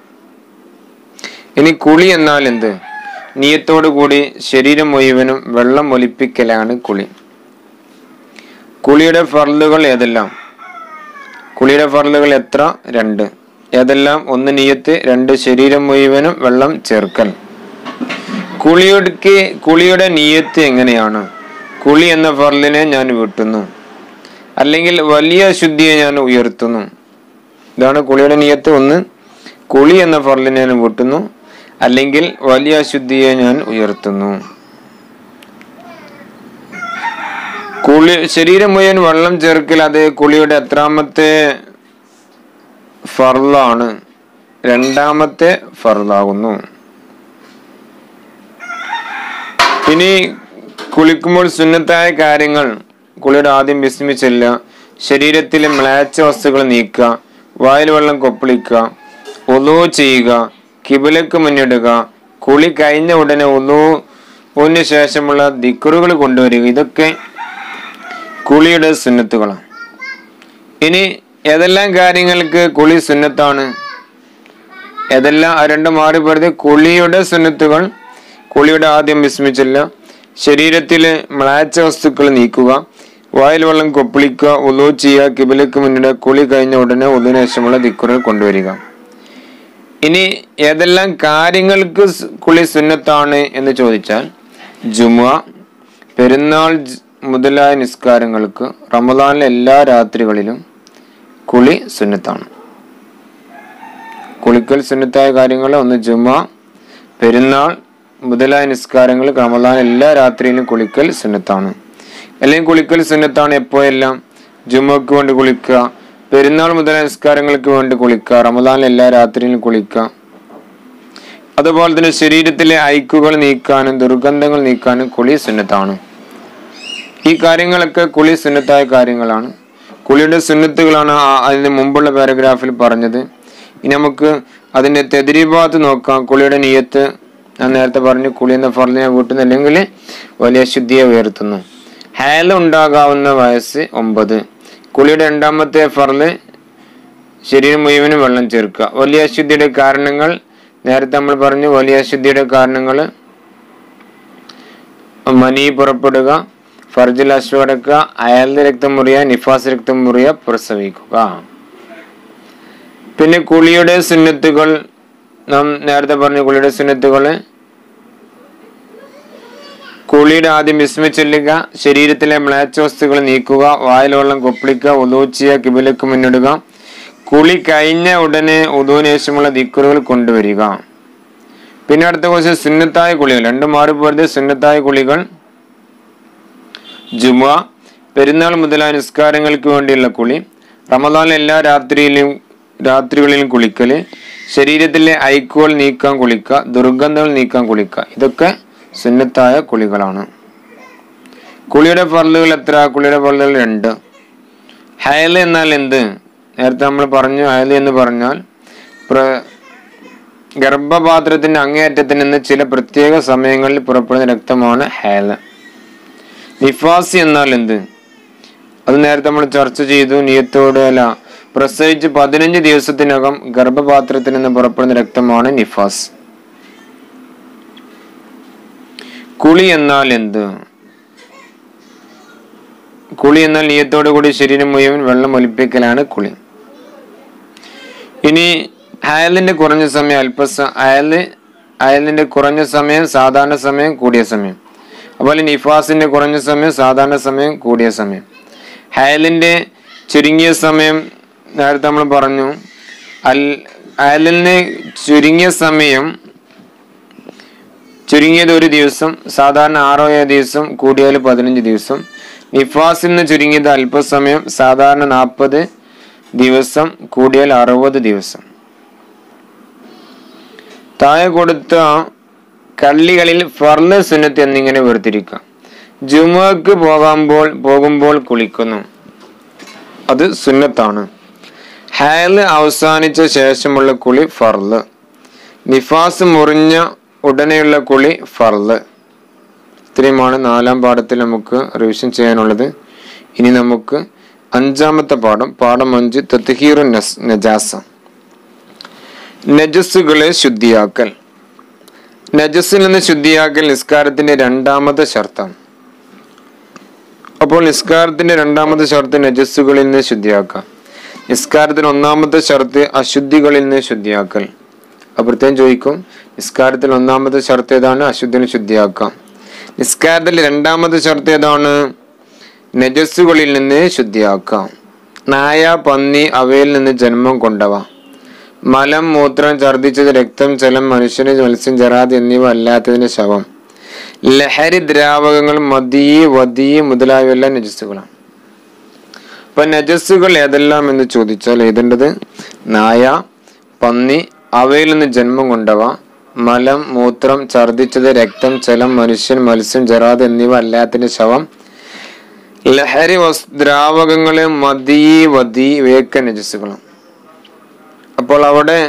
ഇനി കുളി എന്നാൽ എന്ത്? നിയത്തോടു കൂടി ശരീരം മുഴുവനും വെള്ളം ഒലിപ്പിക്കലാണ് കുളി. കുളിയുടെ ഫർളുകൾ ഏതെല്ലാം? കുളിയുടെ ഫർളുകൾ എത്ര? രണ്ട്. ഏതെല്ലാം? ഒന്ന് നിയത്ത്, രണ്ട് ശരീരം മുഴുവനും വെള്ളം ചേർക്കൽ. കുളിയുടെ കുളിയുടെ നിയത്ത് എങ്ങനെയാണ്? കുളി എന്ന ഫർളിനെ ഞാൻ വീട്ടുന്നു, അല്ലെങ്കിൽ വലിയ ശുദ്ധിയെ ഞാൻ ഉയർത്തുന്നു. ഇതാണ് കുളിയുടെ നിയത്ത്. ഒന്ന് കുളി എന്ന ഫർളിനെ ഞാൻ വീട്ടുന്നു, അല്ലെങ്കിൽ വലിയ അശുദ്ധിയെ ഞാൻ ഉയർത്തുന്നു. കുളി ശരീരം മുഴുവൻ വെള്ളം ചേർക്കൽ, അത് കുളിയുടെ എത്രാമത്തെ ഫർളാണ്? രണ്ടാമത്തെ ഫർളാകുന്നു. ഇനി കുളിക്കുമ്പോൾ സുന്നത്തായ കാര്യങ്ങൾ: കുളിയുടെ ആദ്യം ബിസ്മി ചൊല്ലുക, ശരീരത്തിലെ മ്ലേച്ഛ വസ്തുക്കൾ നീക്കുക, വായിൽ വെള്ളം കൊപ്പളിക്കുക, വുളു ചെയ്യുക, കിബിലക്ക് മുന്നിടുക, കുളി കഴിഞ്ഞ ഉടനെ വുളുവിന് ശേഷമുള്ള ദിക്റുകൾ കൊണ്ടുവരിക. ഇതൊക്കെ കുളിയുടെ സുന്നത്തുകളാണ്. ഇനി ഏതെല്ലാം കാര്യങ്ങൾക്ക് കുളി സുന്നത്താണ്? ഏതെല്ലാം? രണ്ടും മാറി പറയുന്നത് കുളിയുടെ സുന്നത്തുകൾ: കുളിയുടെ ആദ്യം ബിസ്മി ചൊല്ലുക, ശരീരത്തിലെ മ്ലേച്ഛ വസ്തുക്കൾ നീക്കുക, വായിൽ വെള്ളം കൊപ്പളിക്കുക, വുളു ചെയ്യുക, കിബിലക്ക് മുന്നിടുക, കുളി കഴിഞ്ഞ ഉടനെ വുളുവിന് ശേഷമുള്ള ദിക്റുകൾ കൊണ്ടുവരിക. ഇനി ഏതെല്ലാം കാര്യങ്ങൾക്ക് കുളി സുന്നത്താണ് എന്ന് ചോദിച്ചാൽ: ജുമുഅ, പെരുന്നാൾ മുതലായ നിസ്കാരങ്ങൾക്ക് റമദാനിലെ എല്ലാ രാത്രികളിലും കുളി സുന്നത്താണ്. കുളിക്കൽ സുന്നത്തായ കാര്യങ്ങൾ ഒന്ന് ജുമാ, പെരുന്നാൾ മുതലായ നിസ്കാരങ്ങൾ റമദാൻ എല്ലാ രാത്രിയിലും കുളിക്കൽ സുന്നത്താണ്. അല്ലെങ്കിൽ കുളിക്കൽ സുന്നത്താണ് എപ്പോഴെല്ലാം? ജുമക്ക് വേണ്ടി കുളിക്കുക, പെരുന്നാൾ മുതലായ നിസ്കാരങ്ങൾക്ക് വേണ്ടി കുളിക്കുക, റമദാനിൽ എല്ലാ രാത്രിയിലും കുളിക്കുക. അതുപോലെ തന്നെ ശരീരത്തിലെ അഴുക്കുകൾ നീക്കാനും ദുർഗന്ധങ്ങൾ നീക്കാനും കുളി സുന്നത്താണ്. ഈ കാര്യങ്ങളൊക്കെ കുളി സുന്നത്തായ കാര്യങ്ങളാണ്. കുളിയുടെ സുന്നത്തുകളാണ് അതിന് മുമ്പുള്ള പാരഗ്രാഫിൽ പറഞ്ഞത്. ഇനി നമുക്ക് അതിന്റെ തെദ്രീബാത്ത് നോക്കാം. കുളിയുടെ നിയത്ത് ഞാൻ നേരത്തെ പറഞ്ഞു, കുളി എന്ന ഫർളിനെ കൂട്ടുന്നു അല്ലെങ്കിൽ വലിയ ശുദ്ധിയെ ഉയർത്തുന്നു. ഹയൽ ഉണ്ടാകാവുന്ന വയസ്സ് ഒമ്പത്. കുളിയുടെ രണ്ടാമത്തെ ഫർള് ശരീരം മുഴുവനും വെള്ളം ചേർക്കുക. വലിയ അശുദ്ധിയുടെ കാരണങ്ങൾ നേരത്തെ നമ്മൾ പറഞ്ഞു. വലിയ അശുദ്ധിയുടെ കാരണങ്ങൾ മനി പുറപ്പെടുക, ഫർജിൽ അശ്വടക്കുക, അയൽന്റെ രക്തം മുറിയുക, നിഫാസ് രക്തം മുറിയുക, പ്രസവിക്കുക. പിന്നെ കുളിയുടെ സുന്നത്തുകൾ നാം നേരത്തെ പറഞ്ഞു. കുളിയുടെ സുന്നത്തുകൾ കുളിയുടെ ആദ്യം ബിസ്മി ചൊല്ലുക, ശരീരത്തിലെ മ്ലേച്ഛ വസ്തുക്കൾ നീക്കുക, വായിൽ വെള്ളം കൊപ്പിളിക്കുക, ഉദൂ ചെയ്യുക, കിബിലക്ക് മുന്നിടുക. കുളി കഴിഞ്ഞ ഉടനെ ഉദൂവിന് ശേഷമുള്ള ദിക്റുകൾ കൊണ്ടുവരിക. പിന്നെ അടുത്ത കുറച്ച് സുന്നത്തായ കുളികൾ, രണ്ടും മാറിപ്പോയത് സുന്നത്തായ കുളികൾ. ജുമുഅ, പെരുന്നാൾ മുതലായ നിസ്കാരങ്ങൾക്ക് വേണ്ടിയുള്ള കുളി, റമദാനിലെ എല്ലാ രാത്രിയിലും രാത്രികളിലും കുളിക്കല്, ശരീരത്തിലെ അഴുക്കുകൾ നീക്കാൻ കുളിക്കുക, ദുർഗന്ധങ്ങൾ നീക്കാൻ കുളിക്കുക. ഇതൊക്കെ സുന്നത്തായ കുളികളാണ്. കുളിയുടെ ഫർളുകൾ എത്ര? കുളിയുടെ ഫർളുകൾ രണ്ട്. ഹയൽ എന്നാൽ എന്ത്? നേരത്തെ നമ്മൾ പറഞ്ഞു. ഹയൽ എന്ന് പറഞ്ഞാൽ പ്ര ഗർഭപാത്രത്തിന്റെ അങ്ങേയറ്റത്തിൽ നിന്ന് ചില പ്രത്യേക സമയങ്ങളിൽ പുറപ്പെടുന്ന രക്തമാണ് ഹയൽ. നിഫാസ് എന്നാൽ എന്ത്? അത് നേരത്തെ നമ്മൾ ചർച്ച ചെയ്തു. നിയത്തോട് അല്ല, പ്രസവിച്ച് പതിനഞ്ച് ദിവസത്തിനകം ഗർഭപാത്രത്തിൽ നിന്ന് പുറപ്പെടുന്ന രക്തമാണ് നിഫാസ്. കുളി എന്നാൽ എന്ത്? കുളി എന്നാൽ നിയത്തോടു കൂടി ശരീരം മുഴുവൻ വെള്ളം ഒലിപ്പിക്കലാണ് കുളി. ഇനി അയലിന്റെ കുറഞ്ഞ സമയം, അല്പ അയല് അയലിന്റെ കുറഞ്ഞ സമയം, സാധാരണ സമയം, കൂടിയ സമയം. അതുപോലെ നിഫാസിന്റെ കുറഞ്ഞ സമയം, സാധാരണ സമയം, കൂടിയ സമയം. അയലിന്റെ ചുരുങ്ങിയ സമയം നേരത്തെ നമ്മൾ പറഞ്ഞു. അൽ അയലിന് ചുരുങ്ങിയ സമയം, ചുരുങ്ങിയത് ഒരു ദിവസം, സാധാരണ ആറോ ഏഴ് ദിവസം, കൂടിയാൽ പതിനഞ്ച് ദിവസം. നിഫാസിന് ചുരുങ്ങിയത് അല്പസമയം, സാധാരണ നാൽപ്പത് ദിവസം, കൂടിയാൽ അറുപത് ദിവസം. താഴെ കൊടുത്ത കള്ളികളിൽ ഫർള് സുന്നത്ത് എന്നിങ്ങനെ വേർതിരിക്കാം. ജുമുഅക്ക് പോകുമ്പോൾ പോകുമ്പോൾ കുളിക്കുന്നു, അത് സുന്നത്താണ്. ഹയല് അവസാനിച്ച ശേഷമുള്ള കുളി ഫർള്. നിഫാസ് മുറിഞ്ഞ ഉടനെയുള്ള കുളി ഫർള്. ഇത്രയുമാണ് നാലാം പാഠത്തിൽ നമുക്ക് റിവിഷൻ ചെയ്യാനുള്ളത്. ഇനി നമുക്ക് അഞ്ചാമത്തെ പാഠം, പാഠം അഞ്ച്, തത്ഹീറു നജാസ, നജസ്സുകളെ ശുദ്ധിയാക്കൽ. നജസ്സിൽ നിന്ന് ശുദ്ധിയാക്കൽ നിസ്കാരത്തിന്റെ രണ്ടാമത്തെ ഷർത്താണ്. അപ്പോൾ നിസ്കാരത്തിന്റെ രണ്ടാമത്തെ ഷർത്ത് നജസ്സുകളിൽ നിന്ന് ശുദ്ധിയാക്കാം. നിസ്കാരത്തിന് ഒന്നാമത്തെ ഷർത്ത് അശുദ്ധികളിൽ നിന്ന് ശുദ്ധിയാക്കൽ. അപ്പുറത്തേം ചോദിക്കും, നിസ്കാരത്തിൽ ഒന്നാമത്തെ ഷർത്ത് ഏതാണ്? അശുദ്ധിനെ ശുദ്ധിയാക്കാം. നിസ്കാരത്തിൽ രണ്ടാമത്തെ ഷർത്ത് ഏതാണ്? നജസ്സുകളിൽ നിന്ന് ശുദ്ധിയാക്കാം. നായ, പന്നി അവയിൽ നിന്ന് ജന്മം കൊണ്ടവ, മലം, മൂത്രം, ഛർദ്ദിച്ചത്, രക്തം, ജലം, മനുഷ്യന്, മത്സ്യം, ജറാദ് എന്നിവ അല്ലാത്തതിന്റെ ശവം, ലഹരി ദ്രാവകങ്ങൾ, മദീ, വദീ മുതലായവയെല്ലാം നജസ്സുകളാണ്. അപ്പൊ നജസ്സുകൾ ഏതെല്ലാം എന്ന് ചോദിച്ചാൽ എഴുതേണ്ടത് നായ, പന്നി അവയിൽ നിന്ന് ജന്മം കൊണ്ടവ, മലം, മൂത്രം, ഛർദ്ദിച്ചത്, രക്തം, ജലം, മനുഷ്യൻ, മത്സ്യം, ജറാദ് എന്നിവ അല്ലാത്തതിന്റെ ശവം, ലഹരി ദ്രാവകങ്ങള്, മദീ, വദീ ഇവയൊക്കെ നജസ്സുകളാണ്. അപ്പോൾ അവിടെ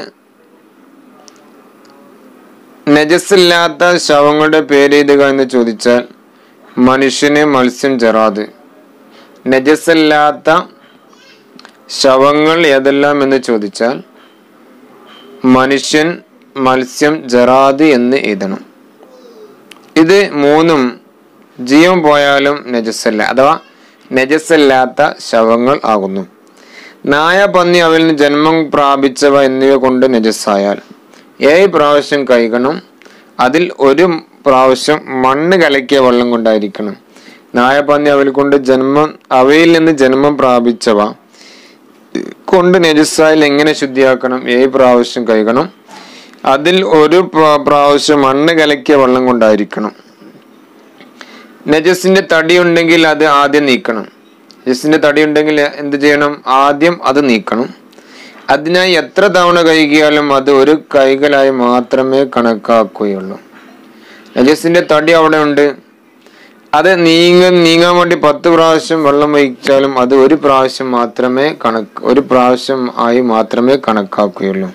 നജസ്സില്ലാത്ത ശവങ്ങളുടെ പേര് എഴുതുക എന്ന് ചോദിച്ചാൽ മനുഷ്യന്, മത്സ്യം, ജറാദ്. നജസ്സില്ലാത്ത ശവങ്ങൾ ഏതെല്ലാം എന്ന് ചോദിച്ചാൽ മനുഷ്യൻ, മത്സ്യം, ജറാദ് എന്ന് എഴുതണം. ഇത് മൂന്നും ജീവൻ പോയാലും നജസ്സല്ല, അഥവാ നജസ്സല്ലാത്ത ശവങ്ങൾ ആകുന്നു. നായ, പന്നി അവയിൽ നിന്ന് ജന്മം പ്രാപിച്ചവ എന്നിവ കൊണ്ട് നജസ്സായാൽ ഏഴ് പ്രാവശ്യം കഴുകണം. അതിൽ ഒരു പ്രാവശ്യം മണ്ണ് കലക്കിയ വെള്ളം കൊണ്ടായിരിക്കണം. നായ പന്നി അവയിൽ കൊണ്ട് ജന്മം അവയിൽ നിന്ന് ജന്മം പ്രാപിച്ചവ കൊണ്ട് നജസായിൽ എങ്ങനെ ശുദ്ധിയാക്കണം? ഏഴ് പ്രാവശ്യം കഴുകണം. അതിൽ ഒരു പ്രാവശ്യം മണ്ണ് കലക്കിയ വെള്ളം കൊണ്ടായിരിക്കണം. നജസിന്റെ തടി ഉണ്ടെങ്കിൽ അത് ആദ്യം നീക്കണം. നജസിന്റെ തടി ഉണ്ടെങ്കിൽ എന്ത് ചെയ്യണം? ആദ്യം അത് നീക്കണം. അതിനായി എത്ര തവണ കഴുകിയാലും അത് ഒരു കൈകലായി മാത്രമേ കണക്കാക്കുകയുള്ളൂ. നജസിന്റെ തടി അവിടെ ഉണ്ട്, അത് നീങ്ങ നീങ്ങാൻ വേണ്ടി പത്ത് പ്രാവശ്യം വെള്ളം ഒഴിച്ചാലും അത് ഒരു പ്രാവശ്യം മാത്രമേ കണക്ക് ഒരു പ്രാവശ്യം ആയി മാത്രമേ കണക്കാക്കുകയുള്ളൂ.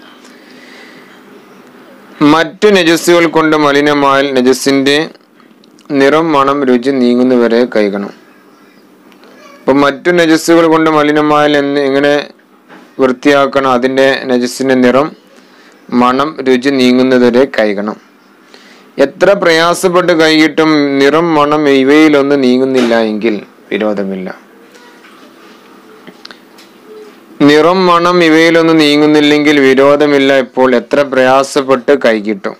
മറ്റു നജസ്സുകൾ കൊണ്ട് മലിനമായാൽ നജസിന്റെ നിറം, മണം, രുചി നീങ്ങുന്നവരെ കഴുകണം. അപ്പൊ മറ്റു നജസ്സുകൾ കൊണ്ട് മലിനമായാൽ എന്ന് എങ്ങനെ വൃത്തിയാക്കണം? അതിന്റെ നജസിന്റെ നിറം, മണം, രുചി നീങ്ങുന്നവരെ കഴുകണം. എത്ര പ്രയാസപ്പെട്ട് കഴുകിയിട്ടും നിറം, മണം ഇവയിലൊന്നും നീങ്ങുന്നില്ല എങ്കിൽ വിരോധമില്ല. നിറം, മണം ഇവയിലൊന്നും നീങ്ങുന്നില്ലെങ്കിൽ വിരോധമില്ല. ഇപ്പോൾ എത്ര പ്രയാസപ്പെട്ട് കഴുകിയിട്ടും.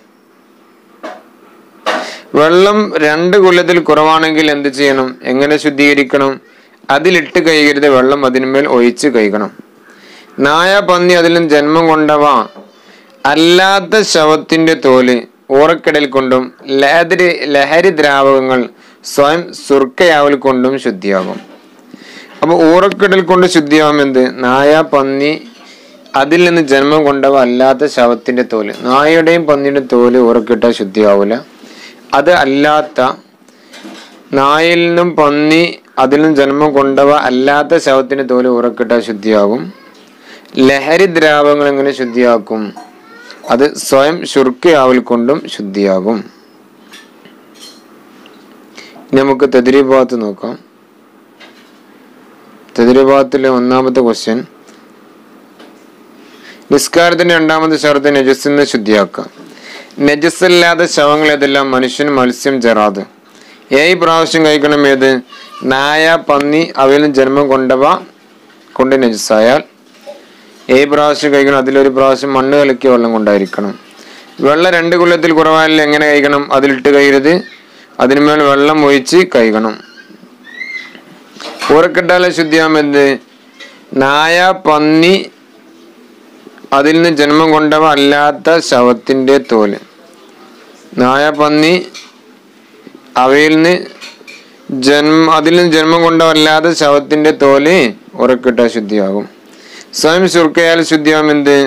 വെള്ളം രണ്ട് കുലത്തിൽ കുറവാണെങ്കിൽ എന്ത് ചെയ്യണം? എങ്ങനെ ശുദ്ധീകരിക്കണം? അതിലിട്ട് കഴുകരുത്, വെള്ളം അതിന്മേൽ ഒഴിച്ച് കഴുകണം. നായ, പന്നി അതിലും ജന്മം കൊണ്ടവ അല്ലാത്ത ശവത്തിന്റെ തോല് ഊറക്കടൽ കൊണ്ടും ലഹരി ലഹരി ദ്രാവകങ്ങൾ സ്വയം സുർക്കയാവൽ കൊണ്ടും ശുദ്ധിയാകും. അപ്പൊ ഊറക്കടൽ കൊണ്ട് ശുദ്ധിയാകും എന്ത്? നായ, പന്നി അതിൽ നിന്ന് ജന്മം കൊണ്ടവ അല്ലാത്ത ശവത്തിന്റെ തോല്. നായയുടെയും പന്നിയുടെയും തോല് ഊറക്കിട്ടാൽ ശുദ്ധിയാവൂല. അത് അല്ലാത്ത നായയിൽ നിന്നും പന്നി അതിൽ നിന്നും ജന്മം കൊണ്ടവ അല്ലാത്ത ശവത്തിന്റെ തോല് ഊറക്കിട്ടാൽ ശുദ്ധിയാകും. ലഹരി ദ്രാവകങ്ങൾ എങ്ങനെ ശുദ്ധിയാക്കും? അത് സ്വയം ശുർക്കയാവൽ കൊണ്ടും ശുദ്ധിയാകും. നമുക്ക് തദ്രീബാത്ത് നോക്കാം. തദ്രീബാത്തിലെ ഒന്നാമത്തെ ക്വസ്റ്റ്യൻ, നിസ്കാരത്തിന്റെ രണ്ടാമത്തെ ഷർത്ത് നജസ്സിനെ ശുദ്ധിയാക്കാം. നജസ്സല്ലാത്ത ശവങ്ങൾ ഏതെല്ലാം? മനുഷ്യൻ, മത്സ്യം, ജറാദ്. ഏഴ് പ്രാവശ്യം കഴിക്കണം. ഏത്? നായ, പന്നി അവയിലും ജന്മം കൊണ്ടവ കൊണ്ട് നജസ്സായാൽ ഏഴ് പ്രാവശ്യം കഴിക്കണം. അതിലൊരു പ്രാവശ്യം മണ്ണ് കലക്കിയ വെള്ളം കൊണ്ടായിരിക്കണം. വെള്ളം രണ്ട് കുലത്തിൽ കുറവായാലും എങ്ങനെ കഴിക്കണം? അതിലിട്ട് കഴുകരുത്, അതിന്മേൽ വെള്ളം ഒഴിച്ച് കഴുകണം. ഊറക്കിട്ടാലെ ശുദ്ധിയാമെന്ത്? നായ, പന്നി അതിൽ നിന്ന് ജന്മം കൊണ്ടവ അല്ലാത്ത ശവത്തിന്റെ തോല്. നായ, പന്നി അവയിൽ നിന്ന് ജന്മ അതിൽ നിന്ന് ജന്മം കൊണ്ടവ അല്ലാത്ത ശവത്തിന്റെ തോല് ഊറക്കിട്ടാൽ ശുദ്ധിയാകും. സ്വയം ശുർക്കയാൽ ശുദ്ധിയാകും എന്ത്?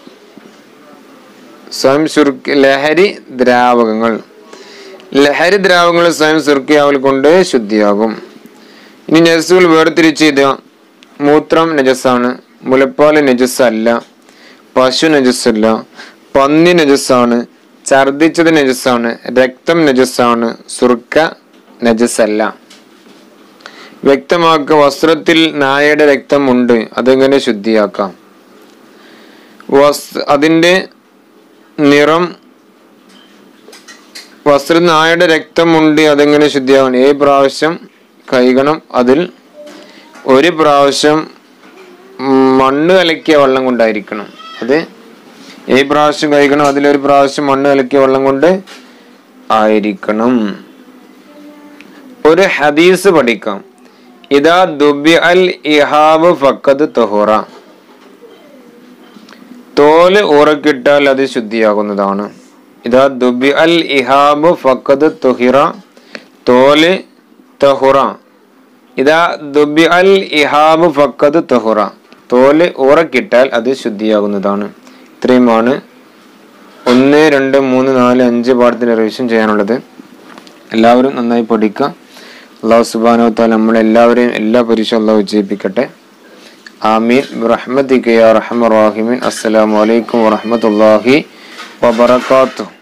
സ്വയം ശുർക്ക ലഹരി ദ്രാവകങ്ങൾ. ലഹരി ദ്രാവകങ്ങൾ സ്വയം ശുർക്കയാവൽ കൊണ്ട് ശുദ്ധിയാകും. ഇനി നജസ്സുകൾ വേർതിരിച്ച് ഇത്: മൂത്രം നജസ്സാണ്, മുലപ്പാല് നജസ്സല്ല, പശു നജസ്സല്ല, പന്നി നജസ്സാണ്, ഛർദിച്ചത് നജസ്സാണ്, രക്തം നജസ്സാണ്, സുർക്ക നജസ്സല്ല. വ്യക്തമാക്കുക. വസ്ത്രത്തിൽ നായയുടെ രക്തം ഉണ്ട്, അതെങ്ങനെ ശുദ്ധിയാക്കാം? വസ് അതിന്റെ നിറം, വസ്ത്രത്തിൽ നായയുടെ രക്തമുണ്ട്, അതെങ്ങനെ ശുദ്ധിയാകും? ഏഴ് പ്രാവശ്യം കഴുകണം. അതിൽ ഒരു പ്രാവശ്യം മണ്ണ് കലക്കിയ വെള്ളം കൊണ്ടായിരിക്കണം. അത് ഏഴ് പ്രാവശ്യം കഴുകണം. അതിലൊരു പ്രാവശ്യം മണ്ണ് കലക്കിയ വെള്ളം കൊണ്ട് ആയിരിക്കണം. ഒരു ഹദീസ് പഠിക്കാം. ഇദാ ദുബി അൽ ഇഹാബ് ഫഖദ് തഹുറ. തോല് ഊറക്കിട്ടാൽ അത് ശുദ്ധിയാകുന്നതാണ്. ഇദാ ദുബി അൽ ഇഹാബ് ഫഖദ് തുഹിറ. തോല് തഹുറ. ഇദാ ദുബി അൽ ഇഹാബ് ഫഖദ് തഹുറ. തോല് ഊറക്കിട്ടാൽ അത് ശുദ്ധിയാകുന്നതാണ്. ഇത്രയുമാണ് ഒന്ന്, രണ്ട്, മൂന്ന്, നാല്, അഞ്ച് പാഠത്തിന്റെ റിവിഷൻ ചെയ്യാനുള്ളത്. എല്ലാവരും നന്നായി പഠിക്കുക. അല്ലാഹു സുബ്ഹാനഹു വ തആല നമ്മളെല്ലാവരെയും എല്ലാ പരീക്ഷ അല്ലാഹു വിജയിപ്പിക്കട്ടെ. ആമീൻ ബിറഹ്മതിക യാ അർഹമർ റഹീമീൻ. അസ്സലാമു അലൈക്കും വറഹ്മത്തുള്ളാഹി വബറകാതുഹു.